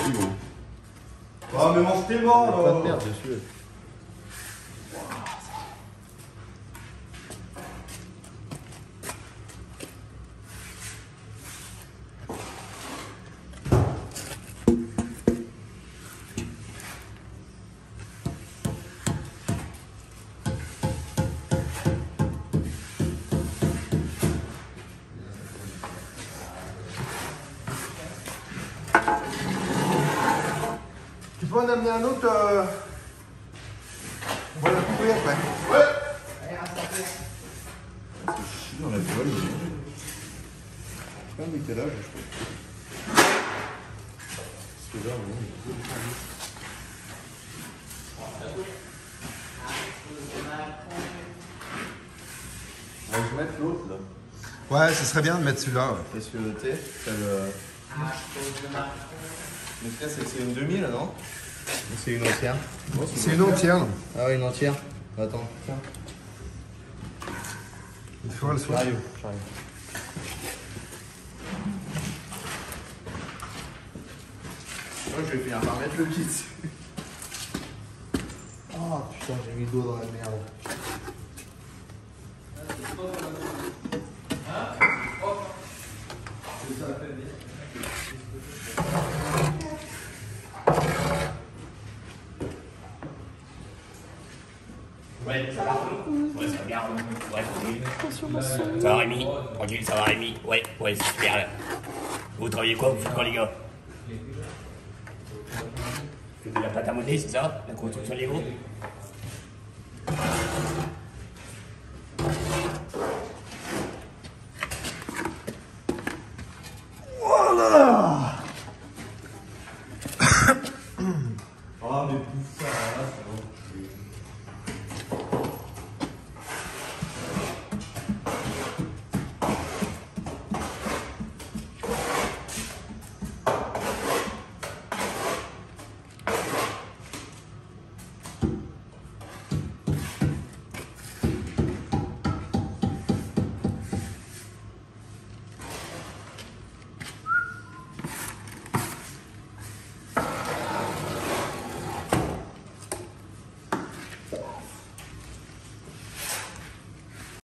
plus gros. Ah, mais mange tes mains, Pas de là. merde dessus. Tu peux en amener un autre On va la couper après. Ouais. C'est chiant dans la toile. Je sais pas de quel âge, je crois. Parce que là, on va se mettre l'autre là. Ouais, ce serait bien de mettre celui-là. Ouais. Parce que tu sais, ça le. Mais ça, c'est une demi là, non? C'est une entière. C'est une entière. Non. Ah ouais, une entière. Attends, tiens. Il faut le soir. J'arrive. Moi, je vais finir par mettre le kit. Oh putain, j'ai mis le doigt dans la merde. Ouais, ça va. Ouais, ça va bien. Ouais, tranquille. Ça va, Rémi? Tranquille, ça va, Rémi? Ouais, c'est super là. Vous travaillez quoi? Vous faites quoi, les gars? Vous faites de la pâte à modeler, c'est ça? La construction Lego? Voilà. Ah, mais pousse ça, là, ça va.